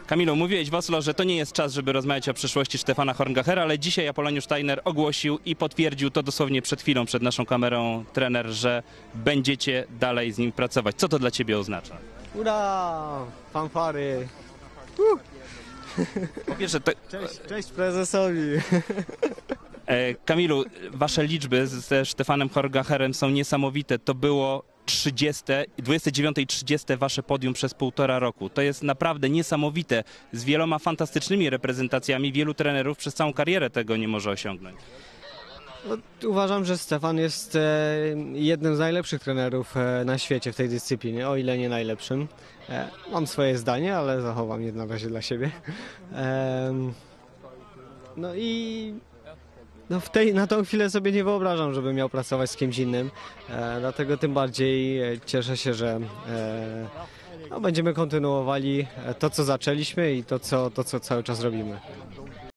Kamilu, mówiłeś w Oslo, że to nie jest czas, żeby rozmawiać o przyszłości Stefana Horngachera, ale dzisiaj Apoloniusz Steiner ogłosił i potwierdził to dosłownie przed chwilą, przed naszą kamerą, trener, że będziecie dalej z nim pracować. Co to dla ciebie oznacza? Ura! Fanfary! Po pierwsze, to, Cześć prezesowi! Kamilu, wasze liczby ze Stefanem Horngacherem są niesamowite. To było 29 i 30 wasze podium przez 1,5 roku. To jest naprawdę niesamowite. Z wieloma fantastycznymi reprezentacjami. Wielu trenerów przez całą karierę tego nie może osiągnąć. No, uważam, że Stefan jest jednym z najlepszych trenerów na świecie w tej dyscyplinie, o ile nie najlepszym. Mam swoje zdanie, ale zachowam je na razie dla siebie. No i na tą chwilę sobie nie wyobrażam, żeby miał pracować z kimś innym. Dlatego tym bardziej cieszę się, że będziemy kontynuowali to, co zaczęliśmy i to, co cały czas robimy.